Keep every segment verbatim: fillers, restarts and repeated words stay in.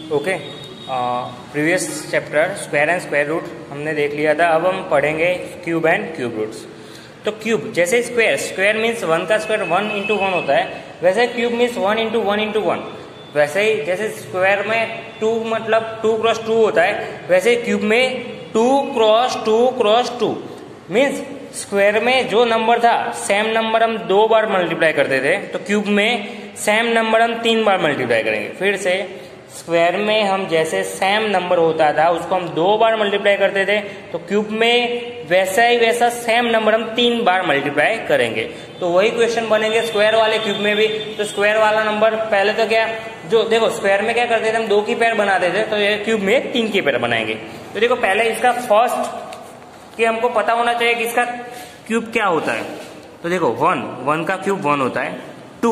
Okay, previous chapter square and square root हमने देख लिया था। अब हम पढ़ेंगे क्यूब एंड क्यूब रूट्स। तो क्यूब जैसे स्क्वायर, स्क्वायर मीन्स वन का स्क्वायर वन इंटू वन होता है, वैसे cube means one into one into one. वैसे ही जैसे स्क्वायर में टू मतलब टू क्रॉस टू होता है, वैसे क्यूब में two cross two cross two means square में जो नंबर था सेम नंबर हम दो बार मल्टीप्लाई करते थे, तो क्यूब में सेम नंबर हम तीन बार मल्टीप्लाई करेंगे। फिर से स्क्वायर में हम जैसे सेम नंबर होता था उसको हम दो बार मल्टीप्लाई करते थे, तो क्यूब में वैसा ही वैसा सेम नंबर हम तीन बार मल्टीप्लाई करेंगे। तो वही क्वेश्चन बनेंगे स्क्वायर वाले क्यूब में भी। तो स्क्वायर वाला नंबर पहले तो क्या, जो देखो स्क्वायर में क्या करते थे हम, दो की पेयर बनाते थे, तो ये क्यूब में तीन की पेयर बनाएंगे। तो देखो पहले इसका फर्स्ट कि हमको पता होना चाहिए कि इसका क्यूब क्या होता है। तो देखो वन, वन का क्यूब वन होता है। Two,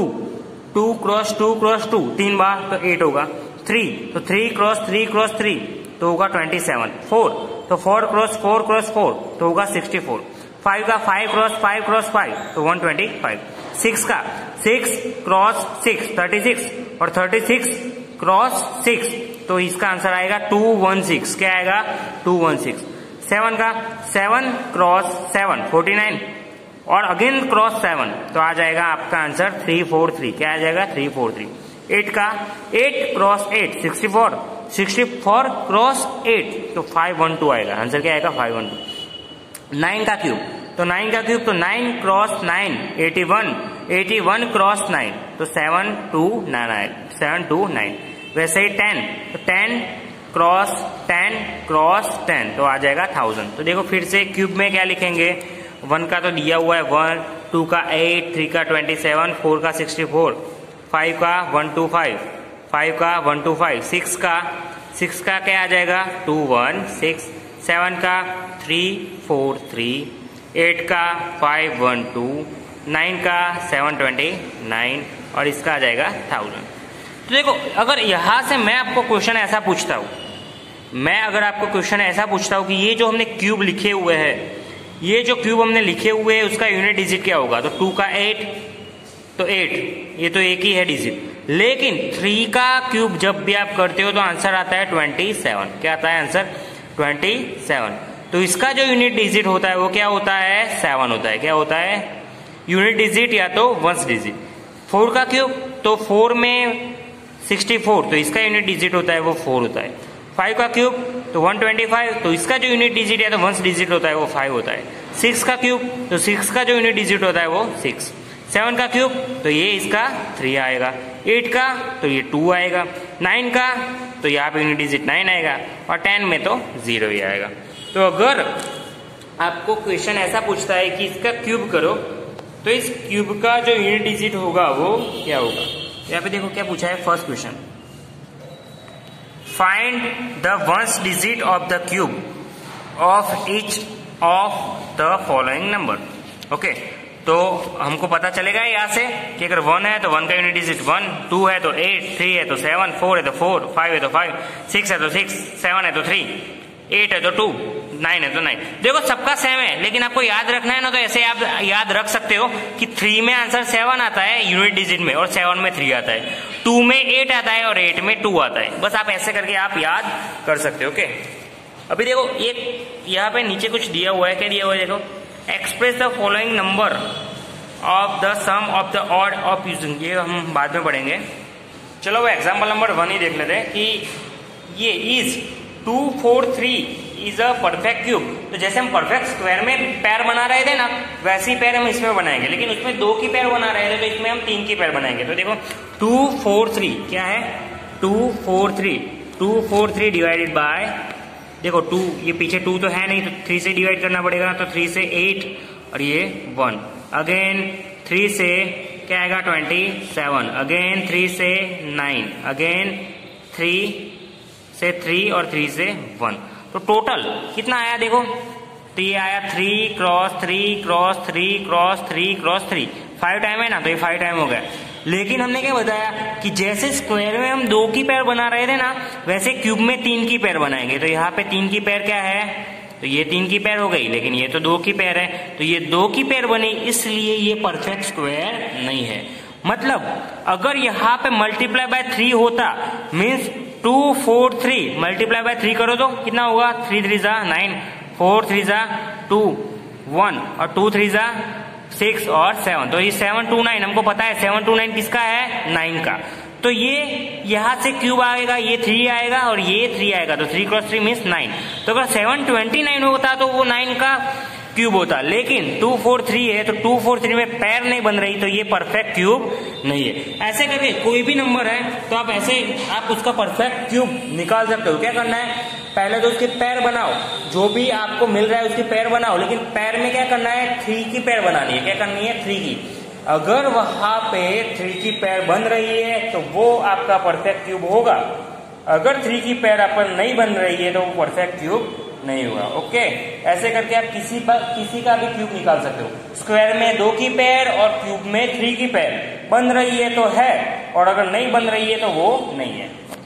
two cross two cross two तीन बार तो एट होगा। थ्री, तो three cross three cross three तो होगा ट्वेंटी सेवन। फोर, तो four cross four cross four तो होगा सिक्सटी फोर। फाइव का five cross five cross five तो वन ट्वेंटी फाइव। सिक्स का six cross six thirty six और थर्टी सिक्स क्रॉस सिक्स तो इसका आंसर आएगा टू वन सिक्स। क्या आएगा? Two one six. सेवन का seven cross seven forty nine और अगेन क्रॉस सेवन तो आ जाएगा आपका आंसर थ्री फोर थ्री। क्या आ जाएगा? Three four three. एट का eight cross eight sixty four, sixty four cross eight तो फाइव वन टू आएगा। आंसर क्या आएगा? Five one two. नाइन का क्यूब, तो नाइन का क्यूब तो nine cross nine eighty one, eighty one cross nine तो सेवन टू नाइन आएगा, सेवन टू नाइन। वैसे ही टेन, तो ten cross ten cross ten तो आ जाएगा थाउजेंड। तो देखो फिर से क्यूब में क्या लिखेंगे, वन का तो दिया हुआ है वन, टू का एट, थ्री का ट्वेंटी सेवन, फोर का सिक्सटी फोर, फाइव का वन टू फाइव, फाइव का वन टू फाइव, सिक्स का सिक्स का क्या आ जाएगा? Two one six. सेवन का थ्री फोर थ्री, एट का फाइव वन टू, नाइन का सेवन ट्वेंटी नाइन और इसका आ जाएगा थाउजेंड। तो देखो अगर यहां से मैं आपको क्वेश्चन ऐसा पूछता हूं, मैं अगर आपको क्वेश्चन ऐसा पूछता हूं कि ये जो हमने क्यूब लिखे हुए हैं, ये जो क्यूब हमने लिखे हुए हैं उसका यूनिट डिजिट क्या होगा? तो टू का एट तो एट, ये तो एक ही है डिजिट। लेकिन थ्री का क्यूब जब भी आप करते हो तो आंसर आता है ट्वेंटी सेवन। क्या आता है आंसर? Twenty seven. तो इसका जो यूनिट डिजिट होता है वो क्या होता है? सेवन होता है। क्या होता है? यूनिट डिजिट या तो वंस डिजिट। फोर का क्यूब, तो फोर में सिक्सटी फोर तो इसका यूनिट डिजिट होता है वो फोर होता है। फाइव का क्यूब तो वन ट्वेंटी फाइव तो इसका जो यूनिट डिजिट या तो वंस डिजिट होता है वो फाइव होता है। सिक्स का क्यूब, तो सिक्स का जो यूनिट डिजिट होता है वो सिक्स। सेवन का क्यूब तो ये इसका थ्री आएगा। एट का तो ये टू आएगा। नाइन का तो यहाँ पे यूनिट डिजिट नाइन आएगा और टेन में तो जीरो ही आएगा। तो अगर आपको क्वेश्चन ऐसा पूछता है कि इसका क्यूब करो तो इस क्यूब का जो यूनिट डिजिट होगा वो क्या होगा? यहाँ पे देखो क्या पूछा है first question, find the ones digit of the cube of each of the following number. Okay, तो हमको पता चलेगा यहाँ से कि अगर वन है तो वन का यूनिट डिजिट वन, टू है तो एट, थ्री है तो सेवन, फोर है तो फोर, फाइव है तो फाइव, सिक्स है तो सिक्स, सेवन है तो थ्री, एट है तो टू, नाइन है तो नाइन। देखो सबका सेम है, लेकिन आपको याद रखना है ना, तो ऐसे आप याद रख सकते हो कि थ्री में आंसर सेवन आता है यूनिट डिजिट में और सेवन में थ्री आता है, टू में एट आता है और एट में टू आता है। बस आप ऐसे करके आप याद कर सकते हो। ओके, अभी देखो एक यहाँ पे नीचे कुछ दिया हुआ है। क्या दिया हुआ है? देखो, express the following number of the sum of the odd of using, ये हम बाद में पढ़ेंगे। चलो वो एग्जाम्पल नंबर वन ही देख लेते हैं कि ये is two four three is a perfect cube. तो जैसे हम परफेक्ट स्क्वायर में पैर बना रहे थे ना, वैसी पैर हम इसमें बनाएंगे, लेकिन उसमें दो की पैर बना रहे थे तो इसमें हम तीन की पैर बनाएंगे। तो देखो टू फोर थ्री क्या है? Two four three, two four three divided by, देखो टू, ये पीछे टू तो है नहीं तो थ्री से डिवाइड करना पड़ेगा, तो थ्री से एट और ये वन, अगेन थ्री से क्या आएगा? ट्वेंटी सेवन, अगेन थ्री से नाइन, अगेन थ्री से थ्री और थ्री से वन। तो टोटल कितना आया देखो, तो ये आया three cross three cross three cross three cross three, five time है ना, तो ये फाइव टाइम हो गया। लेकिन हमने क्या बताया कि जैसे स्क्वायर में हम दो की पैर बना रहे थे ना, वैसे क्यूब में तीन की पैर बनाएंगे। तो यहाँ पे तीन की पैर क्या है? तो ये तीन की पैर हो गई, लेकिन ये तो दो की पैर है, तो ये दो की पैर बनी, इसलिए ये परफेक्ट स्क्वायर नहीं है। मतलब अगर यहाँ पे मल्टीप्लाई बाय थ्री होता means two four three multiply by three करो तो कितना होगा, थ्री थ्री जा नाइन, फोर थ्री जा टू, वन और टू थ्री जा सिक्स और सेवन। तो ये सेवन टू नाइन हमको पता है, सेवन टू नाइन किसका है, नाइन का। तो ये यहां से क्यूब आएगा, ये थ्री आएगा और ये थ्री आएगा, तो three cross three means nine. तो अगर सेवन ट्वेंटी नाइन होता तो वो नाइन का क्यूब होता, लेकिन टू फोर थ्री है तो टू फोर थ्री में पैर नहीं बन रही, तो ये परफेक्ट क्यूब नहीं है। ऐसे करके कोई भी नंबर है तो आप ऐसे आप उसका परफेक्ट क्यूब निकाल सकते हो। क्या करना है, पहले तो उसके पैर बनाओ, जो भी आपको मिल रहा है उसके पैर बनाओ, लेकिन पैर में क्या करना है, थ्री की पैर बनानी है। क्या करनी है, थ्री की। अगर वहां पे थ्री की पैर बन रही है तो वो आपका परफेक्ट क्यूब होगा, अगर थ्री की पैर अपन नहीं बन रही है तो वो परफेक्ट क्यूब नहीं होगा। ओके, ऐसे करके आप किसी पर किसी का भी क्यूब निकाल सकते हो। स्क्वायर में दो की पैर और क्यूब में थ्री की पैर बन रही है तो है, और अगर नहीं बन रही है तो वो नहीं है।